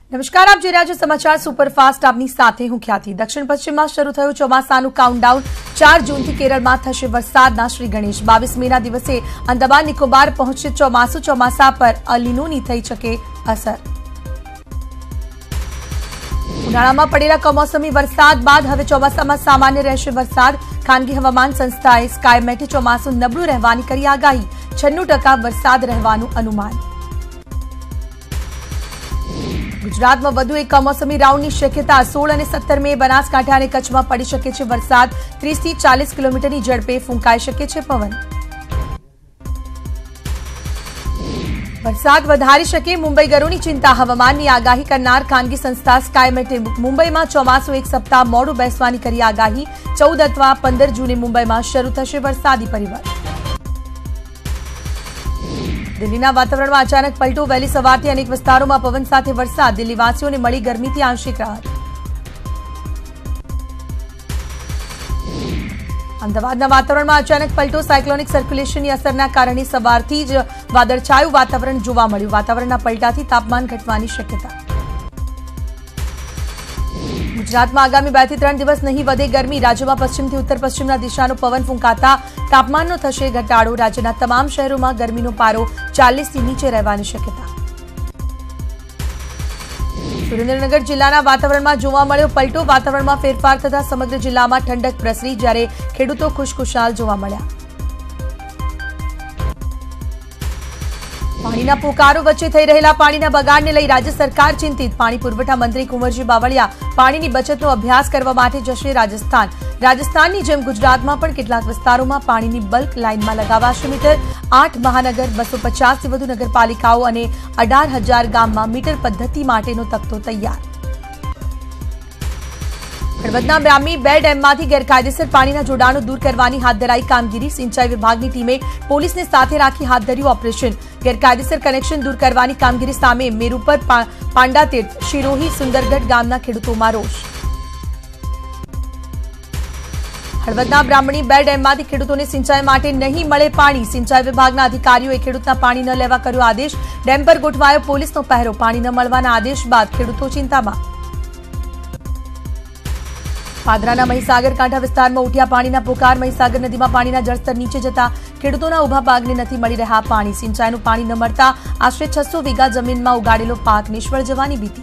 નમસ્કાર, આપ જોઈ રહ્યા છો સમાચાર સુપરફાસ્ટ. આપની સાથે હું ખ્યાતિ. દક્ષિણ પશ્ચિમમાં શરૂ થયું ચોમાસાનું કાઉન્ટડાઉન. 4 જૂનથી કેરળમાં થશે વરસાદના શ્રી ગણેશ. 22 મેના દિવસે અંદમાન નિકોબાર પહોંચશે ચોમાસું. ચોમાસા પર અલીનોની થઈ શકે અસર. ઉનાળામાં પડેલા કમોસમી વરસાદ બાદ હવે ચોમાસામાં સામાન્ય રહેશે વરસાદ. ખાનગી હવામાન સંસ્થાએ સ્કાયમેટે ચોમાસું નબળું રહેવાની કરી આગાહી. 96% વરસાદ રહેવાનું અનુમાન. ગુજરાતમાં વધુ એક કમોસમી રાઉન્ડની શક્યતા. 16 અને 17 મે બનાસકાંઠા અને કચ્છમાં પડી શકે છે વરસાદ. 30 થી 40 કિલોમીટરની ઝડપે ફૂંકાઈ શકે છે પવન. વરસાદ વધારી શકે મુંબઈગરોની ચિંતા. હવામાનની આગાહી કરનાર ખાનગી સંસ્થા સ્કાયમેટે મુંબઈમાં ચોમાસું એક સપ્તાહ મોડું બેસવાની કરી આગાહી. 14 અથવા 15 જૂને મુંબઈમાં શરૂ થશે વરસાદી પરિવર્તન. દિલ્હીના વાતાવરણમાં અચાનક પલટો. વહેલી સવારથી અનેક વિસ્તારોમાં પવન સાથે વરસાદ. દિલ્હીવાસીઓને મળી ગરમીથી આંશિક રાહત. અમદાવાદના વાતાવરણમાં અચાનક પલટો. સાયક્લોનિક સર્ક્યુલેશનની અસરના કારણે સવારથી જ વાદળછાયું વાતાવરણ જોવા મળ્યું. વાતાવરણના પલટાથી તાપમાન ઘટવાની શક્યતા. ગુજરાતમાં આગામી 2 થી 3 દિવસ નહીં વધે ગરમી. રાજ્યમાં પશ્ચિમથી ઉત્તર પશ્ચિમના દિશાનો પવન ફૂંકાતા તાપમાનનો થશે ઘટાડો. રાજ્યના તમામ શહેરોમાં ગરમીનો પારો 40 થી નીચે રહેવાની શક્યતા. સુરેન્દ્રનગર જિલ્લાના વાતાવરણમાં જોવા મળ્યો પલટો. વાતાવરણમાં ફેરફાર થતા સમગ્ર જિલ્લામાં ઠંડક પ્રસરી, જ્યારે ખેડૂતો ખુશખુશાલ જોવા મળ્યા. પાણીના પોકારો વચ્ચે થઈ રહેલા પાણીના બગાડને લઈ રાજ્ય સરકાર ચિંતિત. પાણી પુરવઠા મંત્રી કુંવરજી બાવળિયા પાણીની બચતનો અભ્યાસ કરવા માટે જશે રાજસ્થાન. રાજસ્થાનની જેમ ગુજરાતમાં પણ કેટલાક વિસ્તારોમાં પાણીની બલ્ક લાઇનમાં લગાવાશે મીટર. 8 મહાનગર, 250 થી વધુ નગરપાલિકાઓ અને 18,000 ગામમાં મીટર પદ્ધતિ માટેનો તખતો તૈયાર. હળવદના બ્રાહ્મી 2 ડેમમાંથી ગેરકાયદેસર પાણીના જોડાણો દૂર કરવાની હાથ ધરાઈ કામગીરી. સિંચાઈ વિભાગની ટીમે પોલીસને સાથે રાખી હાથ ધર્યું ઓપરેશન. ગેરકાયદેસર કનેક્શન દૂર કરવાની કામગીરી સામે મેરુપર, પાંડાતીર્થ, શિરોહી, સુંદરગઢ ગામના ખેડૂતોમાં રોષ. હળવદના બ્રાહ્મણી 2 ડેમમાંથી ખેડૂતોને સિંચાઈ માટે નહીં મળે પાણી. સિંચાઈ વિભાગના અધિકારીઓએ ખેડૂતના પાણી ન લેવા કર્યો આદેશ. ડેમ પર ગોઠવાયો પોલીસનો પહેરો. પાણી ન મળવાના આદેશ બાદ ખેડૂતો ચિંતામાં. પાદરાના મહીસાગર કાંઠા વિસ્તારમાં ઉઠ્યા પાણીના પોકાર. મહીસાગર નદીમાં પાણીના જળસ્તર નીચે જતા ખેડૂતોના ઉભા પાકને નથી મળી રહ્યા પાણી. સિંચાઈનું પાણી ન મળતા આશરે 600 વીઘા જમીનમાં ઉગાડેલો પાક નિષ્ફળ જવાની ભીતિ.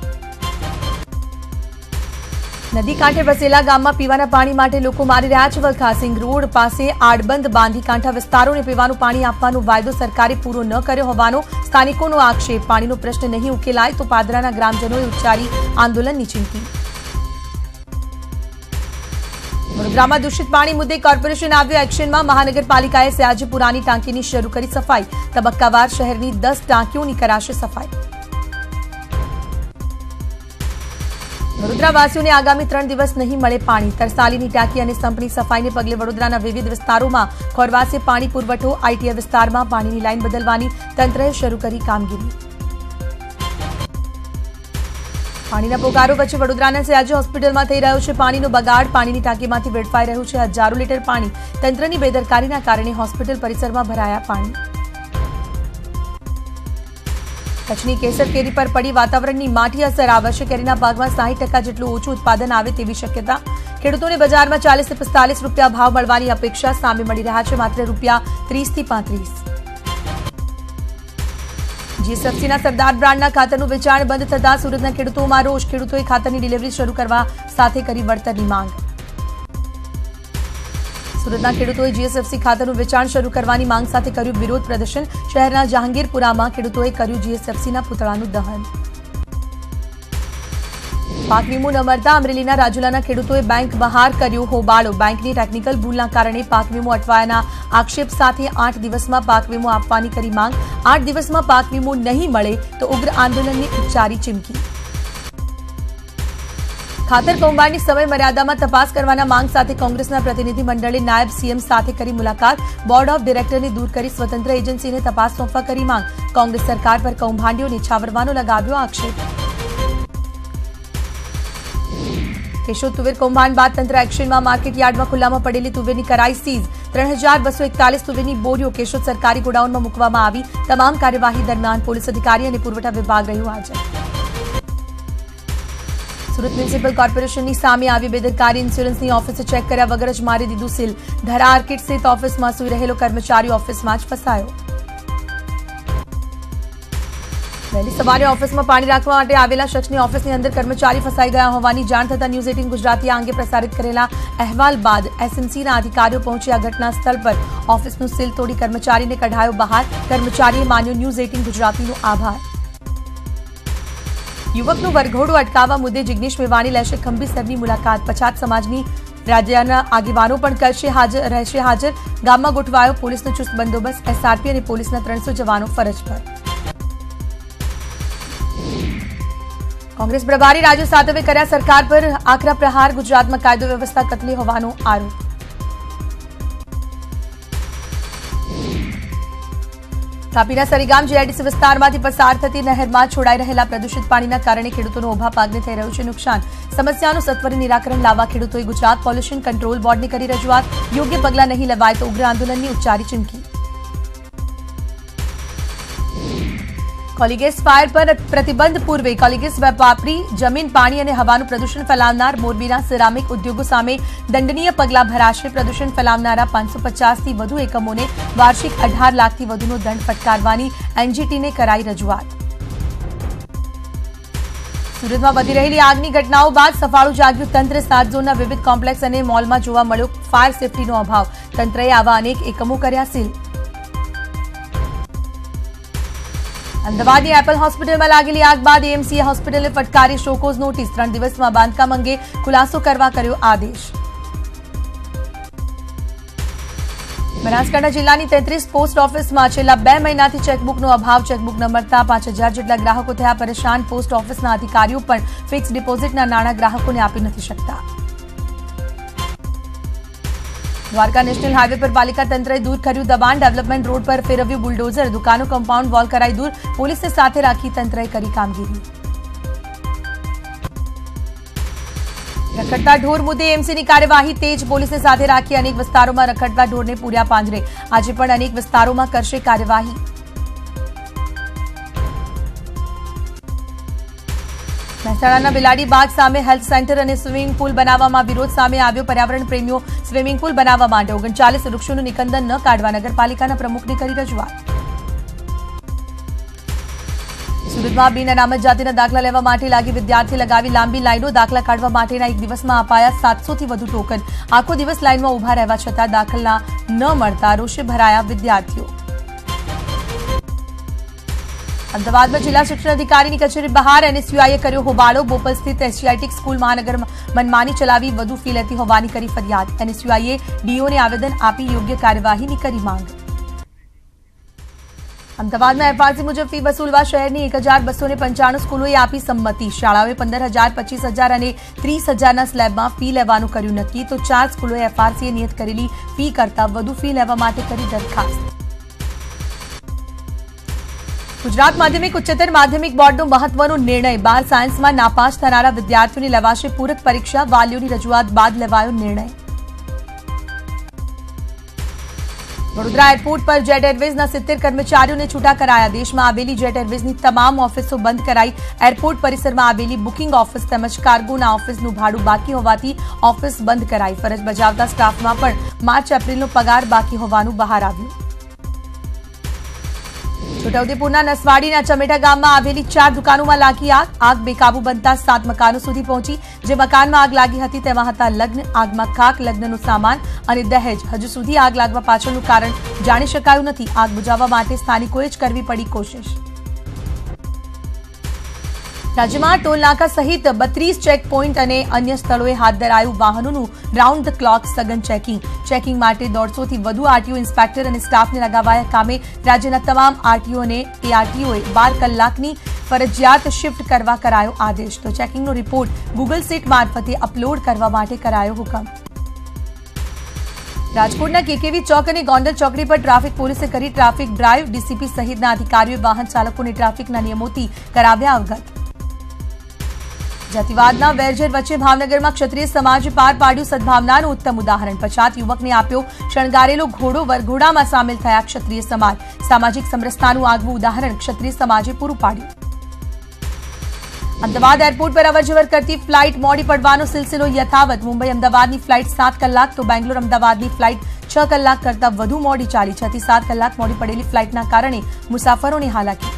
નદી કાંઠે વસેલા ગામમાં પીવાના પાણી માટે લોકો મારી રહ્યા છે વલખા. સિંગ રોડ પાસે આડબંધ બાંધી કાંઠા વિસ્તારોને પીવાનું પાણી આપવાનો વાયદો સરકારે પૂરો ન કર્યો હોવાનો સ્થાનિકોનો આક્ષેપ. પાણીનો પ્રશ્ન નહીં ઉકેલાય તો પાદરાના ગ્રામજનોએ ઉચ્ચારી આંદોલનની ચીમકી. વડોદરામાં દૂષિત પાણી મુદ્દે કોર્પોરેશન આવ્યો એક્શનમાં. મહાનગરપાલિકાએ સયાજીપુરાની ટાંકીની શરૂ કરી સફાઈ. તબક્કાવાર શહેરની 10 ટાંકીઓની કરાશે સફાઈ. વડોદરાવાસીઓને આગામી 3 દિવસ નહીં મળે પાણી. તરસાલીની ટાંકી અને સંપની સફાઈને પગલે વડોદરાના વિવિધ વિસ્તારોમાં ખોરવાસે પાણી પુરવઠો. આઈટીઆઈ વિસ્તારમાં પાણીની લાઈન બદલવાની તંત્રએ શરૂ કરી કામગીરી. પાણીના પોકારો વચ્ચે વડોદરાના સયાજી હોસ્પિટલમાં થઈ રહ્યો છે પાણીનો બગાડ. પાણીની ટાંકીમાંથી વેડફાઈ રહ્યું છે હજારો લીટર પાણી. તંત્રની બેદરકારીના કારણે હોસ્પિટલ પરિસરમાં ભરાયા પાણી. કચ્છની કેસર કેરી પર પડી વાતાવરણની માઠી અસર. આ વર્ષે કેરીના પાકમાં 60% જેટલું ઓછું ઉત્પાદન આવે તેવી શક્યતા. ખેડૂતોને બજારમાં 40 થી 45 રૂપિયા ભાવ મળવાની અપેક્ષા. સામે મળી રહ્યા છે માત્ર રૂપિયા 30 થી 35. જીએસએફસીના સરદાર બ્રાન્ડના ખાતરનું વેચાણ બંધ થતા સુરતના ખેડૂતોમાં રોષ. ખેડૂતોએ ખાતરની ડિલિવરી શરૂ કરવા સાથે કરી વળતરની માંગ. સુરતના ખેડૂતોએ જીએસએફસી ખાતરનું વેચાણ શરૂ કરવાની માંગ સાથે કર્યું વિરોધ પ્રદર્શન. શહેરના જહાંગીરપુરામાં ખેડૂતોએ કર્યું જીએસએફસીના પુતળાનું દહન. પાક વીમો ન મળતા અમરેલીના રાજુલાના ખેડૂતોએ બેંક બહાર કર્યો હોબાળો. બેંકની ટેકનિકલ ભૂલના કારણે પાક વીમો અટવાયાના આક્ષેપ સાથે 8 દિવસમાં પાક વીમો આપવાની કરી માંગ. 8 દિવસમાં પાક વીમો નહીં મળે તો ઉગ્ર આંદોલનની ઉચ્ચારી ચીમકી. ખાતર કૌભાંડની સમય મર્યાદામાં તપાસ કરવાના માંગ સાથે કોંગ્રેસના પ્રતિનિધિ મંડળે નાયબ સીએમ સાથે કરી મુલાકાત. બોર્ડ ઓફ ડિરેક્ટરને દૂર કરી સ્વતંત્ર એજન્સીને તપાસ સોંપવા કરી માંગ. કોંગ્રેસ સરકાર પર કૌભાંડીઓને છાવરવાનો લગાવ્યો આક્ષેપ. કેશોદ તુવેર કૌભાંડ બાદ તંત્ર એક્શનમાં. માર્કેટ યાર્ડમાં ખુલ્લામાં પડેલી તુવેરની કરાઈ સીઝ. 3241 તુવેરની બોરીઓ કેશોદ સરકારી ગોડાઉનમાં મૂકવામાં આવી. તમામ કાર્યવાહી દરમિયાન પોલીસ અધિકારી અને પુરવઠા વિભાગ રહ્યું હાજર. સુરત મ્યુનિસિપલ કોર્પોરેશનની સામે આવી બેદરકારી. ઇન્સ્યોરન્સની ઓફિસે ચેક કર્યા વગર જ મારી દીધું સીલ. ધરા આર્કિડ સ્થિત ઓફિસમાં સૂઈ રહેલો કર્મચારી ઓફિસમાં જ ફસાયો. વહેલી સવારે ઓફિસમાં પાણી રાખવા માટે આવેલા શખ્સની ઓફિસની અંદર કર્મચારી ફસાઈ ગયા હોવાની જાણ થતાં ન્યૂઝ 18 ગુજરાતી આ અંગે પ્રસારિત કરેલા અહેવાલ બાદ એસએમસીના અધિકારીઓ પહોંચી ઘટના સ્થળ પર ઓફિસનું સીલ તોડી કર્મચારીને કઢાયો બહાર. કર્મચારીએ માન્યો ન્યૂઝ 18 ગુજરાતીનો આભાર. યુવકનું વરઘોડું અટકાવવા મુદ્દે જિગ્નેશ મેવાણી લેશે ખંભીસરની મુલાકાત. પછાત સમાજની રાજ્યના આગેવાનો પણ રહેશે હાજર. ગામમાં ગોઠવાયો પોલીસનો ચુસ્ત બંદોબસ્ત. એસઆરપી અને પોલીસના 300 જવાનો ફરજ પર. કોંગ્રેસ પ્રભારી રાજુ સાતવે કર્યા સરકાર પર આકરા પ્રહાર. ગુજરાતમાં કાયદો વ્યવસ્થા કથળી હોવાનો આરોપ. તાપીના સરીગામ જીઆઈડીસી વિસ્તારમાંથી પસાર થતી નહેરમાં છોડાઈ રહેલા પ્રદૂષિત પાણીના કારણે ખેડૂતોનો ઊભા પાકને થઈ રહ્યું છે નુકસાન. સમસ્યાનું સત્વરે નિરાકરણ લાવવા ખેડૂતોએ ગુજરાત પોલ્યુશન કંટ્રોલ બોર્ડને કરી રજૂઆત. યોગ્ય પગલાં નહીં લેવાય તો ઉગ્ર આંદોલનની ઉચ્ચારી ચીમકી. કોલિગેસ ફાયર પર પ્રતિબંધ પૂર્વે કોલિગેસ વાપરી જમીન પાણી અને હવાનું પ્રદૂષણ ફેલાવનાર મોરબીના સિરામિક ઉદ્યોગો સામે દંડનીય પગલાં ભરાશે. પ્રદૂષણ ફેલાવનારા 550થી વધુ એકમોને વાર્ષિક 18 લાખથી વધુનો દંડ ફટકારવાની એનજીટીને કરાઈ રજૂઆત. સુરતમાં વધી રહેલી આગની ઘટનાઓ બાદ સફાળું જાગ્યું તંત્ર. 7 ઝોનના વિવિધ કોમ્પ્લેક્સ અને મોલમાં જોવા મળ્યો ફાયર સેફટીનો અભાવ. તંત્રએ આવા અનેક એકમો કર્યા સીલ. અમદાવાદની એપલ હોસ્પિટલમાં લાગેલી આગ બાદ એએમસીએ હોસ્પિટલને ફટકારી શોકોઝ નોટિસ. 3 દિવસમાં બાંધકામ અંગે ખુલાસો કરવા કર્યો આદેશ. બનાસકાંઠા જિલ્લાની 33 પોસ્ટ ઓફિસમાં છેલ્લા 2 મહિનાથી ચેકબુકનો અભાવ. ચેકબુક ન મળતા 5000 જેટલા ગ્રાહકો થયા પરેશાન. પોસ્ટ ઓફિસના અધિકારીઓ પણ ફિક્સ ડિપોઝિટના નાણાં ગ્રાહકોને આપી નથી શકતા. દ્વારકા નેશનલ હાઈવે પર પાલિકા તંત્રએ દૂર કર્યું દબાણ. ડેવલપમેન્ટ રોડ પર ફેરવ્યું બુલડોઝર. દુકાનો કમ્પાઉન્ડ વોલ કરાઈ દૂર. પોલીસને સાથે રાખી તંત્રએ કરી કામગીરી. રખડતા ઢોર મુદ્દે એમસીની કાર્યવાહી તેજ. પોલીસને સાથે રાખી અનેક વિસ્તારોમાં રખડતા ઢોરને પૂર્યા પાંજરે. આજે પણ અનેક વિસ્તારોમાં કરશે કાર્યવાહી. મહેસાણાના બિલાડી બાગ સામે હેલ્થ સેન્ટર અને સ્વિમિંગ પુલ બનાવવામાં વિરોધ સામે આવ્યો. પર્યાવરણ પ્રેમીઓ સ્વિમિંગ પુલ બનાવવા માટે 39 વૃક્ષોનું નિકંદન ન કાઢવા નગરપાલિકાના પ્રમુખને કરી રજૂઆત. સુરતમાં બિન અનામત જાતિના દાખલા લેવા માટે લાગી વિદ્યાર્થી લગાવી લાંબી લાઈનો. દાખલા કાઢવા માટેના એક દિવસમાં અપાયા 700થી વધુ ટોકન. આખો દિવસ લાઈનમાં ઉભા રહેવા છતાં દાખલા ન મળતા રોષે ભરાયા વિદ્યાર્થીઓ. અમદાવાદમાં જિલ્લા શિક્ષણ અધિકારીની કચેરી બહાર એનએસયુઆઈએ કર્યો હોબાળો. બોપલ સ્થિત એશિયાટિક સ્કૂલ મહાનગરમાં મનમાની ચલાવી વધુ ફી લેતી હોવાની કરી ફરિયાદ. એનએસયુઆઈએ ડીઓને આવેદન આપી યોગ્ય કાર્યવાહીની કરી માંગ. અમદાવાદમાં એફઆરસી મુજબ ફી વસૂલવા શહેરની 1295 સ્કૂલોએ આપી સંમતિ. શાળાઓએ 15,000, 25,000 અને 30,000ના સ્લેબમાં ફી લેવાનું કર્યું નક્કી. તો 4 સ્કૂલોએ એફઆરસીએ નિયત કરેલી ફી કરતાં વધુ ફી લેવા માટે કરી દરખાસ્ત. ગુજરાત માધ્યમિક ઉચ્ચતર માધ્યમિક બોર્ડનો મહત્વનો નિર્ણય. 12 સાયન્સમાં નાપાસ થનારા વિદ્યાર્થીઓને લેવાશે પૂરક પરીક્ષા. વાલીઓની રજૂઆત બાદ લેવાયો નિર્ણય. વડોદરા એરપોર્ટ પર જેટ એરવેઝના 70 કર્મચારીઓને છૂટા કરાયા. દેશમાં આવેલી જેટ એરવેઝની તમામ ઓફિસો બંધ કરાઈ. એરપોર્ટ પરિસરમાં આવેલી બુકિંગ ઓફિસ તેમજ કાર્ગોના ઓફિસનું ભાડું બાકી હોવાથી ઓફિસ બંધ કરાઈ. ફરજ બજાવતા સ્ટાફમાં પણ માર્ચ એપ્રિલનો પગાર બાકી હોવાનું બહાર આવ્યું. છોટાઉદેપુરના નસવાડીના ચમેટા ગામમાં આવેલી 4 દુકાનોમાં લાગી આગ. આગ બેકાબુ બનતા 7 મકાનો સુધી પહોંચી. જે મકાનમાં આગ લાગી હતી તેમાં હતા લગ્ન. આગમાં ખાક, લગ્નનો સામાન અને દહેજ. હજુ સુધી આગ લાગવા પાછળનું કારણ જાણી શકાયું નથી. આગ બુઝાવવા માટે સ્થાનિકોએ જ કરવી પડી કોશિશ. રાજ્યમાં ટોલનાકા સહિત 32 ચેકપોઇન્ટ અને અન્ય સ્થળોએ હાથ ધરાયું વાહનોનું રાઉન્ડ ધ ક્લોક સઘન ચેકિંગ. ચેકિંગ માટે 150થી વધુ આરટીઓ ઇન્સ્પેક્ટર અને સ્ટાફને લગાવાયા કામે. રાજ્યના તમામ આરટીઓ અને એઆરટીઓએ 12 કલાકની ફરજિયાત શિફ્ટ કરવા કરાયો આદેશ. તો ચેકિંગનો રિપોર્ટ ગૂગલ સીટ મારફતે અપલોડ કરવા માટે કરાયો હુકમ. રાજકોટના કેકેવી ચોક અને ગોંડલ ચોકડી પર ટ્રાફિક પોલીસે કરી ટ્રાફિક ડ્રાઈવ. ડીસીપી સહિતના અધિકારીઓએ વાહન ચાલકોને ટ્રાફિકના નિયમોથી કરાવ્યા અવગત. જાતિવાદના વેરઝેર વચ્ચે ભાવનગરમાં ક્ષત્રિય સમાજે પાર પાડ્યું સદભાવનાનું ઉત્તમ ઉદાહરણ. પછાત યુવકને આપ્યો શણગારેલો ઘોડો. વરઘોડામાં સામેલ થયા ક્ષત્રિય સમાજ. સામાજિક સમરસતાનું આગવું ઉદાહરણ ક્ષત્રિય સમાજે પૂરું પાડ્યું. અમદાવાદ એરપોર્ટ પર અવરજવર કરતી ફ્લાઇટ મોડી પડવાનો સિલસિલો યથાવત. મુંબઈ અમદાવાદની ફ્લાઇટ 7 કલાક તો બેંગ્લોર અમદાવાદની ફ્લાઇટ 6 કલાક કરતાં વધુ મોડી ચાલી. 6 થી 7 કલાક મોડી પડેલી ફ્લાઇટના કારણે મુસાફરોને હાલાકી.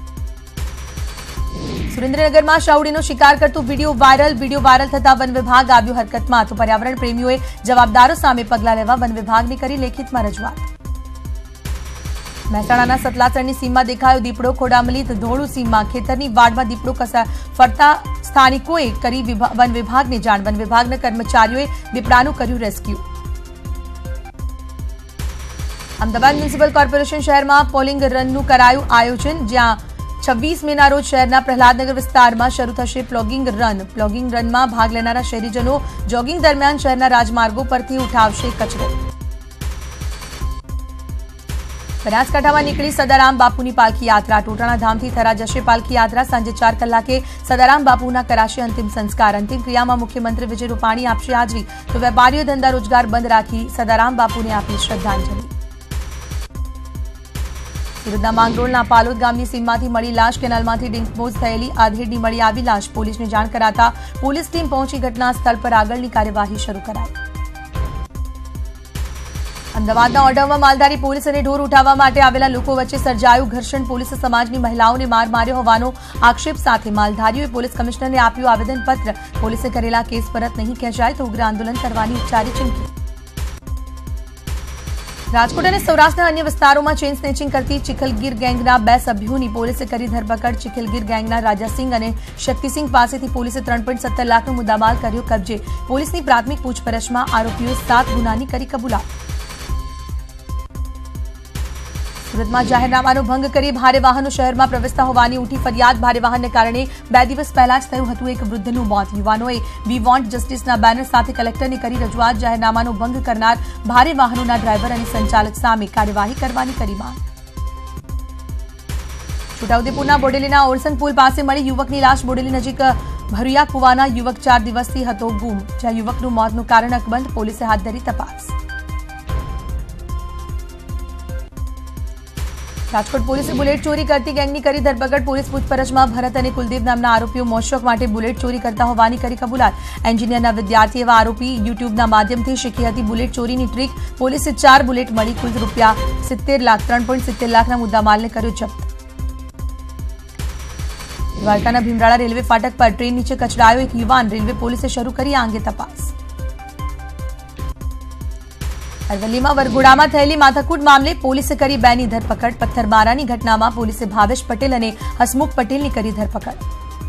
સુરેન્દ્રનગરમાં શાવડીનો શિકાર કરતો વિડીયો વાયરલ થતા વન વિભાગ આવ્યો હરકતમાં. તો પર્યાવરણ પ્રેમીઓએ જવાબદારો સામે પગલાં લેવા વન વિભાગને કરી લેખિતમાં રજૂઆત. મહેસાણાના સતલાસણની સીમમાં દેખાયો દીપડો. ખોડામલી ધોળુ સીમમાં ખેતરની વાડમાં દીપડો ફરતા સ્થાનિકોએ કરી વન વિભાગને જાણ. વન વિભાગના કર્મચારીઓએ દીપડાનું કર્યું રેસ્ક્યુ. અમદાવાદ મ્યુનિસિપલ કોર્પોરેશન શહેરમાં પોલિંગ રનનું કરાયું આયોજન. જ્યાં 26 મેના રોજ શહેરના પ્રહલાદનગર વિસ્તારમાં શરૂ થશે પ્લોગિંગ રન. પ્લોગિંગ રનમાં ભાગ લેનારા શહેરીજનો જોગિંગ દરમિયાન શહેરના રાજમાર્ગો પરથી ઉઠાવશે કચરો. બનાસકાંઠામાં નીકળી સદારામ બાપુની પાલખી યાત્રા. ટોટાણા ધામથી થરા જશે પાલખી યાત્રા. સાંજે 4 કલાકે સદારામ બાપુના કરાશે અંતિમ સંસ્કાર. અંતિમ ક્રિયામાં મુખ્યમંત્રી વિજય રૂપાણી આપશે હાજરી. તો વેપારીઓ ધંધા રોજગાર બંધ રાખી સદારામ બાપુને આપી શ્રદ્ધાંજલિ. સુરતના માંગરોળના પાલોદ ગામની સીમમાંથી મળી લાશ. કેનાલમાંથી ડિસ્પોઝ થયેલી આધેડની મળી આવી લાશ. પોલીસને જાણ કરાતા પોલીસ ટીમ પહોંચી ઘટના સ્થળ પર આગળની કાર્યવાહી શરૂ કરાઈ. અમદાવાદના ઓઢવમાં માલધારી પોલીસ અને ઢોર ઉઠાવવા માટે આવેલા લોકો વચ્ચે સર્જાયું ઘર્ષણ. પોલીસે સમાજની મહિલાઓને માર માર્યો હોવાનો આક્ષેપ સાથે માલધારીઓએ પોલીસ કમિશનરને આપ્યું આવેદનપત્ર. પોલીસે કરેલા કેસ પરત નહીં ખેંચાય તો ઉગ્ર આંદોલન કરવાની ઉચ્ચારી ચીમકી. રાજકોટ અને સૌરાષ્ટ્રના અન્ય વિસ્તારોમાં ચેઇન સ્નેચિંગ કરતી ચિખલગીર ગેંગના 2 સભ્યોની પોલીસે કરી ધરપકડ. ચિખલગીર ગેંગના રાજાસિંહ અને શક્તિસિંહ પાસેથી પોલીસે 3.17 લાખનો મુદ્દામાલ કર્યો કબજે. પોલીસની પ્રાથમિક પૂછપરછમાં આરોપીઓએ 7 ગુનાની કરી કબૂલાત. સુરતમાં જાહેરનામાનો ભંગ કરી ભારે વાહનો શહેરમાં પ્રવેશતા હોવાની ઉઠી ફરિયાદ. ભારે વાહનને કારણે 2 દિવસ પહેલા જ થયું હતું એક વૃદ્ધનું મોત. યુવાનોએ વી વોન્ટ જસ્ટિસના બેનર સાથે કલેક્ટરને કરી રજૂઆત. જાહેરનામાનો ભંગ કરનાર ભારે વાહનોના ડ્રાઈવર અને સંચાલક સામે કાર્યવાહી કરવાની કરી માંગ. છોટાઉદેપુરના બોડેલીના ઓરસંગ પુલ પાસે મળી યુવકની લાશ. બોડેલી નજીક ભરુયા કુવાના યુવક 4 દિવસથી હતો ગુમ. જ્યાં યુવકનું મોતનું કારણ અકબંધ. પોલીસે હાથ ધરી તપાસ. રાજકોટ પોલીસે બુલેટ ચોરી કરતી ગેંગની કરી ધરપકડ. પોલીસ પૂછપરછમાં ભરત અને કુલદીપ નામના આરોપીઓ મોજશોખ માટે બુલેટ ચોરી કરતા હોવાની કરી કબૂલાત. એન્જિનિયરના વિદ્યાર્થી એવા આરોપી યુટ્યુબના માધ્યમથી શીખી હતી બુલેટ ચોરીની ટ્રીક. પોલીસે 4 બુલેટ મળી કુલ રૂપિયા 3.70 લાખના મુદ્દામાલને કર્યો જપ્ત. દ્વારકાના ભીમરાળા રેલવે ફાટક પર ટ્રેન નીચે કચડાયો એક યુવાન. રેલવે પોલીસે શરૂ કરી આ અંગે તપાસ. અરવલ્લીમાં વરઘોડામાં થયેલી માથાકૂટ મામલે પોલીસે કરી 2ની ધરપકડ. પથ્થરમારાની ઘટનામાં પોલીસે ભાવેશ પટેલ અને હસમુખ પટેલની કરી ધરપકડ.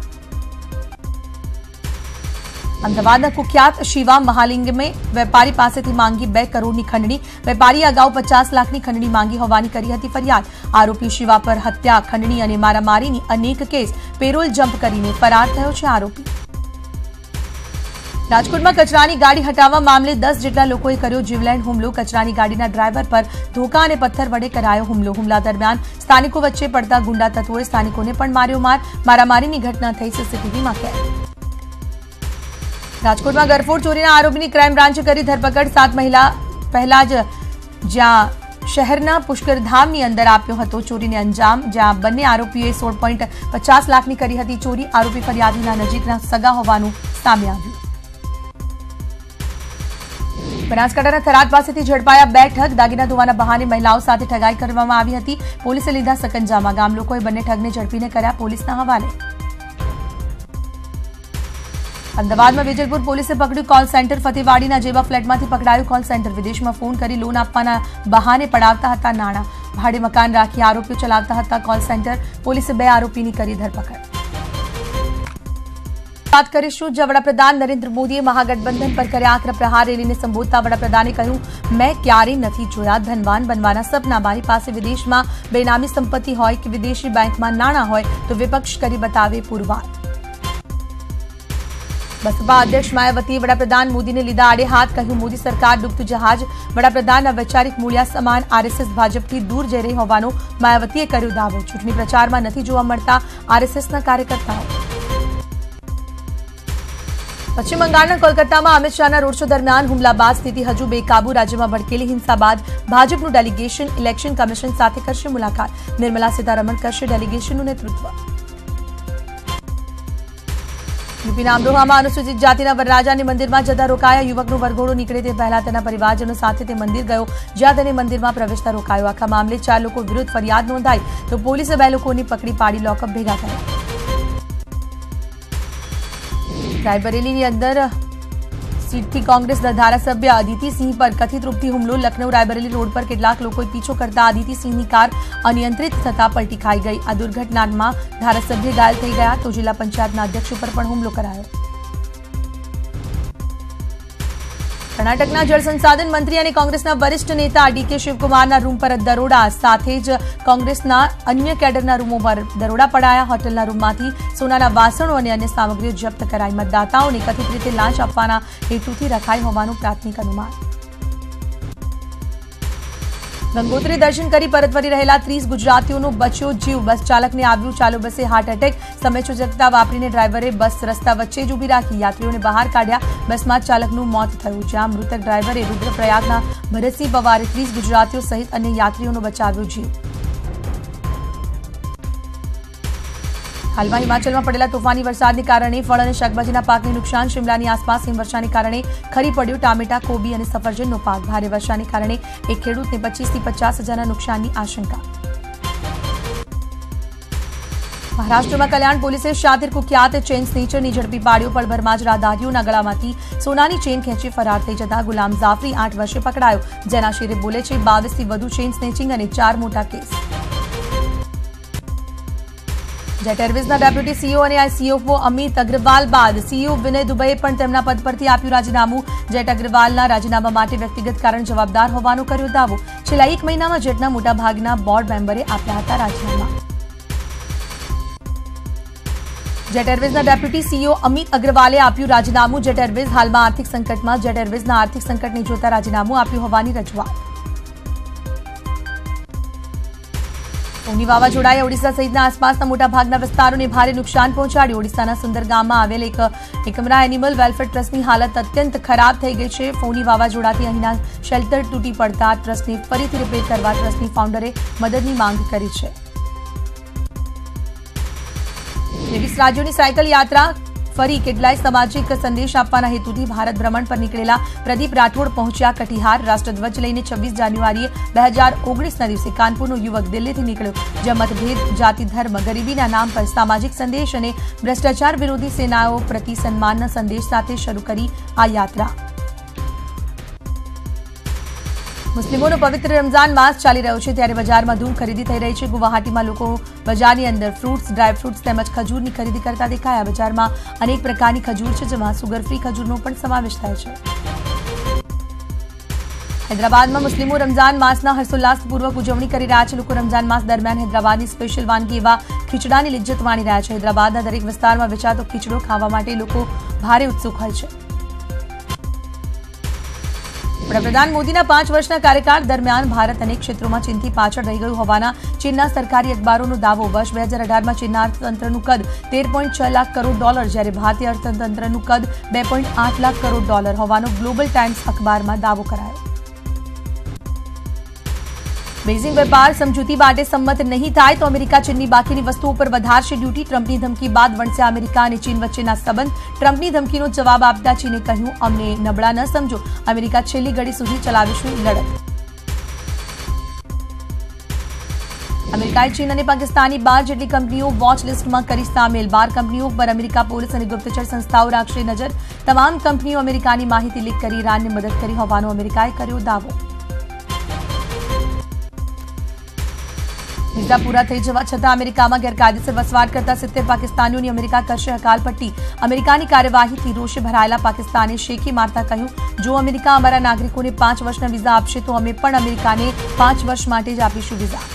અમદાવાદના કુખ્યાત શિવા મહાલિંગમે વેપારી પાસેથી માંગી 2 કરોડની ખંડણી. વેપારીએ અગાઉ 50 લાખની ખંડણી માંગી હોવાની કરી હતી ફરિયાદ. આરોપી શિવા પર હત્યા, ખંડણી અને મારામારીની અનેક કેસ પેરોલ જમ્પ કરીને ફરાર થયો છે આરોપી. રાજકોટમાં કચરાની ગાડી હટાવવા મામલે 10 જેટલા લોકોએ કર્યો જીવલેણ હુમલો. કચરાની ગાડીના ડ્રાઈવર પર ધોકા અને પથ્થર વડે કરાયો હુમલો. હુમલા દરમિયાન સ્થાનિકો વચ્ચે પડતા ગુંડા તત્વોએ સ્થાનિકોને પણ માર્યો માર. મારામારીની ઘટના થઈ સીસીટીવીમાં કેદ. રાજકોટમાં ગરફોડ ચોરીના આરોપીની ક્રાઇમ બ્રાન્ચે કરી ધરપકડ. 7 મહિલા પહેલા જ જ્યાં શહેરના પુષ્કરધામની અંદર આપ્યો હતો ચોરીને અંજામ. જ્યાં બંને આરોપીઓએ 16.50 લાખની કરી હતી ચોરી. આરોપી ફરિયાદીના નજીકના સગા હોવાનું સામે આવ્યું. બનાસકાંઠાના થરાદ પાસેથી ઝડપાયા 2 ઠગ. દાગીના ધોવાના બહાને મહિલાઓ સાથે ઠગાઈ કરવામાં આવી હતી. પોલીસે લીધા સકંજામાં. ગામ લોકોએ બંને ઠગને ઝડપીને કર્યા પોલીસના હવાલે. અમદાવાદમાં વેજલપુર પોલીસે પકડ્યું કોલ સેન્ટર. ફતેવાડીના જેવા ફ્લેટમાંથી પકડાયું કોલ સેન્ટર. વિદેશમાં ફોન કરી લોન આપવાના બહાને પડાવતા હતા નાણાં. ભાડે મકાન રાખી આરોપીઓ ચલાવતા હતા કોલ સેન્ટર. પોલીસે 2 આરોપીની કરી ધરપકડ. વાત કરીશું જ્યાં વડાપ્રધાન નરેન્દ્ર મોદીએ મહાગઠબંધન પર કર્યા આકરા પ્રહાર. રેલીને સંબોધતા વડાપ્રધાને કહ્યું, મેં ક્યારેય નથી જોયા ધનવાન બનવાના સપના. મારી પાસે વિદેશમાં બેનામી સંપત્તિ હોય કે વિદેશી બેંકમાં નાણાં હોય તો વિપક્ષ કરી બતાવે પુરવાર. બસપા અધ્યક્ષ માયાવતીએ વડાપ્રધાન મોદીને લીધા આડે હાથ. કહ્યું, મોદી સરકાર ડૂબતું જહાજ. વડાપ્રધાનના વૈચારિક મૂલ્યા સમાન આરએસએસ ભાજપથી દૂર જઈ રહી હોવાનો માયાવતીએ કર્યો દાવો. ચૂંટણી પ્રચારમાં નથી જોવા મળતા આરએસએસના કાર્યકર્તાઓ. પશ્ચિમ બંગાળના કોલકાતામાં અમિત શાહના રોડ શો દરમિયાન હુમલા બાદ સ્થિતિ હજુ બેકાબુ. રાજ્યમાં ભડકેલી હિંસા બાદ ભાજપનું ડેલિગેશન ઇલેક્શન કમિશન સાથે કરશે મુલાકાત. નિર્મલા સીતારમણ કરશે ડેલિગેશનનું નેતૃત્વ. યુપીના અમરોહામાં અનુસૂચિત જાતિના વરરાજાને મંદિરમાં જતા રોકાયા. યુવકનું વરઘોડો નીકળે તે પહેલા તેના પરિવારજનો સાથે તે મંદિર ગયો, જ્યાં તેને મંદિરમાં પ્રવેશતા રોકાયો. આખા મામલે 4 લોકો વિરુદ્ધ ફરિયાદ નોંધાઈ તો પોલીસે 2 લોકોની પકડી પાડી લોકઅપ ભેગા કર્યા. રાયબરેલીની અંદર સીટથી કોંગ્રેસના ધારાસભ્ય અદિતિ સિંહ પર કથિત રૂપથી હુમલો. લખનઉ રાયબરેલી રોડ પર કેટલાક લોકોએ પીછો કરતા અદિતિ સિંહની કાર અનિયંત્રિત થતા પલટી ખાઈ ગઈ. આ દુર્ઘટનામાં ધારાસભ્ય ઘાયલ થઈ ગયા તો જિલ્લા પંચાયતના અધ્યક્ષ ઉપર પણ હુમલો કરાયો. કર્ણાટકના જળ સંસાધન મંત્રી અને કોંગ્રેસના વરિષ્ઠ નેતા ડીકે શિવકુમારના રૂમ પર દરોડા, સાથે જ કોંગ્રેસના અન્ય કેડરના રૂમો પર દરોડા પડાયા. હોટલના રૂમમાંથી સોનાના વાસણો અને અન્ય સામગ્રીઓ જપ્ત કરાઈ. મતદાતાઓને કથિત રીતે લાંચ આપવાના હેતુથી રખાઈ હોવાનું પ્રાથમિક અનુમાન. ગંગોત્રી દર્શન કરી પરત ફરી રહેલા 30 ગુજરાતીઓનો બચ્યો જીવ. બસ ચાલકને આવ્યું ચાલુ બસે હાર્ટ એટેક. સમયસૂચકતા વાપરીને ડ્રાઈવરે બસ રસ્તા વચ્ચે જ ઊભી રાખી. યાત્રીઓને બહાર કાઢ્યા. બસમાં ચાલકનું મોત થયું, જ્યાં મૃતક ડ્રાઈવરે રુદ્રપ્રયાગના ભરતસિંહ પવારે 30 ગુજરાતીઓ સહિત અન્ય યાત્રીઓનો બચાવ્યો જીવ. હાલમાં હિમાચલમાં પડેલા તોફાની વરસાદને કારણે ફળ અને શાકભાજીના પાકને નુકસાન. શિમલાની આસપાસ હિમવર્ષાને કારણે ખરી પડ્યું ટામેટા, કોબી અને સફરજનનો પાક. ભારે વર્ષાને કારણે એક ખેડૂતને 25 થી 50 હજારના નુકસાનની આશંકા. મહારાષ્ટ્રમાં કલ્યાણ પોલીસે શાતિર કુખ્યાત ચેઇન સ્નેચરની ઝડપી પાડ્યો. પળભરમાં જ રાહદારીઓના ગળામાંથી સોનાની ચેઇન ખેંચી ફરાર થઈ જતા ગુલામ જાફરી 8 વર્ષે પકડાયો. જેના શેરે બોલે છે 22 થી વધુ ચેઇન સ્નેચિંગ અને 4 મોટા કેસ. જેટ એરવેઝના ડેપ્યુટી સીઈઓ અને સીએફઓ અમિત અગ્રવાલ બાદ સીઈઓ વિનય દુબેએ પણ તેમના પદ પરથી આપ્યું રાજીનામું. જેટ અગ્રવાલના રાજીનામા માટે વ્યક્તિગત કારણ જવાબદાર હોવાનો કર્યો દાવો. છેલ્લા 1 મહિનામાં જેટના મોટાભાગના બોર્ડ મેમ્બરે આપ્યા હતા રાજીનામા. જેટ એરવેઝના ડેપ્યુટી સીઈઓ અમિત અગ્રવાલે આપ્યું રાજીનામું. જેટ એરવેઝ હાલમાં આર્થિક સંકટમાં. જેટ એરવેઝના આર્થિક સંકટને જોતા રાજીનામું આપ્યું હોવાની રજૂઆત. ફોની વાવાઝોડાએ ઓડિશા સહિતના આસપાસના મોટાભાગના વિસ્તારોને ભારે નુકસાન પહોંચાડ્યું. ઓડિશાના સુંદર ગામમાં આવેલ એકમરા એનિમલ વેલફેર ટ્રસ્ટની હાલત અત્યંત ખરાબ થઈ ગઈ છે. ફોની વાવાઝોડાથી અહીંના શેલ્ટર તૂટી પડતા ટ્રસ્ટને ફરીથી રિપેર કરવા ટ્રસ્ટની ફાઉન્ડરે મદદની માંગ કરી છે. 23 રાજ્યોની સાયકલ યાત્રા. ફરી કેટલાય સામાજિક સંદેશ આપવાના હેતુથી ભારત ભ્રમણ પર નીકળેલા પ્રદીપ રાઠોડ પહોંચ્યા કટિહાર. રાષ્ટ્રધ્વજ લઈને 26 જાન્યુઆરીએ 2019ના દિવસે કાનપુરનો યુવક દિલ્હીથી નીકળ્યો, જ્યાં મતભેદ, જાતિ, ધર્મ, ગરીબીના નામ પર સામાજિક સંદેશ અને ભ્રષ્ટાચાર વિરોધી સેનાઓ પ્રતિ સન્માનના સંદેશ સાથે શરૂ કરી આ યાત્રા. મુસ્લિમોનો પવિત્ર રમઝાન માસ ચાલી રહ્યો છે, ત્યારે બજારમાં ધૂમ ખરીદી થઈ રહી છે. ગુવાહાટીમાં લોકો બજારની અંદર ફ્રૂટ્સ, ડ્રાય ફ્રૂટ્સ તેમજ ખજૂરની ખરીદી કરતા દેખાયા. બજારમાં અનેક પ્રકારની ખજૂર છે, જેમાં સુગર ફ્રી ખજૂરનો પણ સમાવેશ થાય છે. હૈદરાબાદમાં મુસ્લિમો રમઝાન માસના હર્ષોલ્લાસપૂર્વક ઉજવણી કરી રહ્યા છે. લોકો રમઝાન માસ દરમિયાન હૈદરાબાદની સ્પેશિયલ વાનગી એવા ખીચડાની લિજ્જત માણી રહ્યા છે. હૈદરાબાદના દરેક વિસ્તારમાં વેચાતો ખીચડો ખાવા માટે લોકો ભારે ઉત્સુક હોય છે. વડાપ્રધાન મોદીના 5 વર્ષના કાર્યકાળ દરમિયાન ભારત અનેક ક્ષેત્રોમાં ચીનથી પાછળ રહી ગયું હોવાના ચીનના સરકારી અખબારોનો દાવો. વર્ષ 2018માં ચીનના અર્થતંત્રનું કદ $13.6 લાખ કરોડ, જ્યારે ભારતીય અર્થતંત્રનું કદ $2.8 લાખ કરોડ હોવાનો ગ્લોબલ ટાઇમ્સ અખબારમાં દાવો કરાયો. બેઇઝિંગ વેપાર સમજૂતી માટે સંમત નહીં થાય તો અમેરિકા ચીનની બાકીની વસ્તુઓ પર વધારશે ડ્યુટી. ટ્રમ્પની ધમકી બાદ વણસ્યા અમેરિકા અને ચીન વચ્ચેના સંબંધ. ટ્રમ્પની ધમકીનો જવાબ આપતા ચીને કહ્યું, અમને નબળા ન સમજો, અમેરિકા છેલ્લી ઘડી સુધી ચલાવીશું લડત. અમેરિકાએ ચીન અને પાકિસ્તાનની 12 જેટલી કંપનીઓ વોચ લિસ્ટમાં કરી સામેલ. 12 કંપનીઓ પર અમેરિકા પોલીસ અને ગુપ્તચર સંસ્થાઓ રાખશે નજર. તમામ કંપનીઓ અમેરિકાની માહિતી લીક કરી ઈરાનને મદદ કરી હોવાનો અમેરિકાએ કર્યો દાવો. વિઝા પૂરા થઈ જવા છતાં અમેરિકામાં ગેરકાયદેસર વસવાટ કરતા 70 પાકિસ્તાનીઓની અમેરિકા કરશે હકાલપટ્ટી. અમેરિકાની કાર્યવાહીથી રોષે ભરાયેલા પાકિસ્તાને શેખી મારતા કહ્યું, જો અમેરિકા અમારા નાગરિકોને 5 વર્ષના વિઝા આપશે તો અમે પણ અમેરિકાને 5 વર્ષ માટે જ આપીશું વિઝા.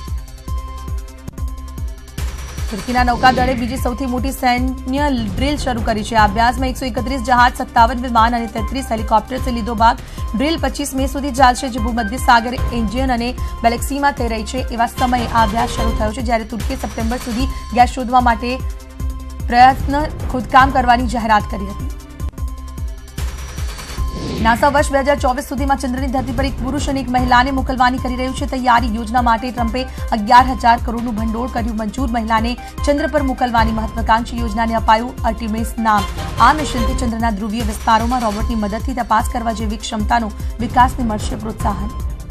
તુર્કીના નૌકાદળે બીજી સૌથી મોટી સૈન્ય ડ્રીલ શરૂ કરી છે. આ અભ્યાસમાં 131 જહાજ, 57 વિમાન અને 33 હેલિકોપ્ટર્સે લીધો ભાગ. ડ્રીલ 25 મે સુધી ચાલશે, જે ભૂમધ્ય સાગર, એન્જિયન અને બેલેક્સીમાં થઈ રહી છે. એવા સમયે આ અભ્યાસ શરૂ થયો છે, જ્યારે તુર્કીએ સપ્ટેમ્બર સુધી ગેસ શોધવા માટે ખોદકામ કરવાની જાહેરાત કરી હતી. નાસા વર્ષ 2024 સુધીમાં ચંદ્રની ધરતી પર એક પુરુષ અને એક મહિલાને મોકલવાની કરી રહ્યું છે તૈયારી. યોજના માટે ટ્રમ્પે 11,000 કરોડનું ભંડોળ કર્યું મંજૂર. મહિલાને ચંદ્ર પર મોકલવાની મહત્વાકાંક્ષી યોજનાને અપાયું આર્ટિમિસ નામ. આ મિશનથી ચંદ્રના ધ્રુવીય વિસ્તારોમાં રોબોટની મદદથી તપાસ કરવા જેવી ક્ષમતાનો વિકાસને મળશે પ્રોત્સાહન.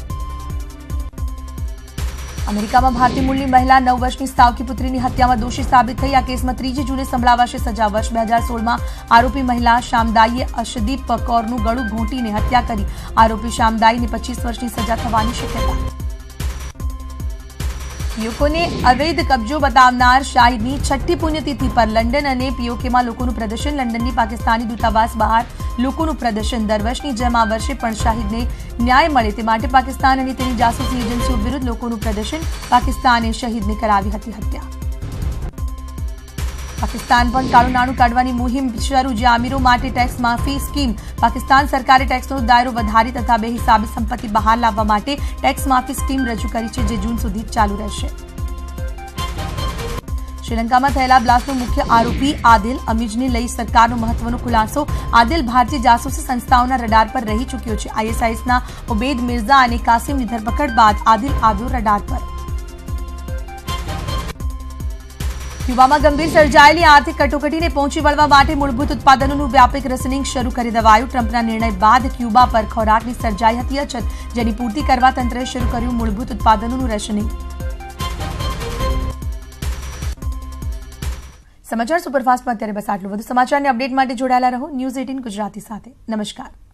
અમેરિકામાં ભારતીય મૂળની મહિલા 9 વર્ષની સાવકી પુત્રીની હત્યામાં દોષી સાબિત થઈ. આ કેસમાં 3 જૂને સંભળાવાશે સજા. વર્ષ 2016માં આરોપી મહિલા શામદાઈએ અર્શદીપ કૌરનું ગળું ઘોંટીને હત્યા કરી. આરોપી શામદાઈને 25 વર્ષની સજા થવાની શક્યતા. પીઓકેને અવૈધ કબજો બતાવનાર શાહિદની 6ઠ્ઠી પુણ્યતિથિ પર લંડન અને પીઓકેમાં લોકોનું પ્રદર્શન. લંડનની પાકિસ્તાની દૂતાવાસ બહાર લોકોનું પ્રદર્શન. દર વર્ષની જેમ આ વર્ષે પણ શાહિદને ન્યાય મળે તે માટે પાકિસ્તાન અને તેની જાસૂસી એજન્સીઓ વિરુદ્ધ લોકોનું પ્રદર્શન. પાકિસ્તાને શહીદને કરાવી હતી હત્યા. પાકિસ્તાન પણ કાળું નાણું કાઢવાની મુહિમ શરૂ. જે અમીરો માટે ટેક્સ માફી સ્કીમ. પાકિસ્તાન સરકારે ટેક્સનો દાયરો વધારી તથા બેહિસાબી સંપત્તિ બહાર લાવવા માટે ટેક્સ માફી સ્કીમ રજૂ કરી છે જે જૂન સુધી ચાલુ રહેશે. શ્રીલંકામાં થયેલા બ્લાસ્ટનો મુખ્ય આરોપી આદિલ અમીજને લઈ સરકારનો મહત્વનો ખુલાસો. આદિલ ભારતીય જાસૂસી સંસ્થાઓના રડાર પર રહી ચૂક્યો છે. આઈએસઆઈએસના ઉબેદ મિર્ઝા અને કાસિમની ધરપકડ બાદ આદિલ આવ્યો રડાર પર. ક્યુબામાં ગંભીર સર્જાયેલી આર્થિક કટોકટીને પહોંચી વળવા માટે મૂળભૂત ઉત્પાદનોનું વ્યાપક રેશનિંગ શરૂ કરી દેવાયું. ટ્રમ્પના નિર્ણય બાદ ક્યુબા પર ખોરાકની સર્જાઈ હતી અછત, જેની પૂર્તિ કરવા તંત્રએ શરૂ કર્યું મૂળભૂત ઉત્પાદનોનું રેશનિંગ. સમાચાર સુપરફાસ્ટમાં અત્યારે બસ આટલું. વધુ સમાચારની અપડેટ માટે જોડાયેલા રહો ન્યૂઝ 18 ગુજરાતી સાથે. નમસ્કાર.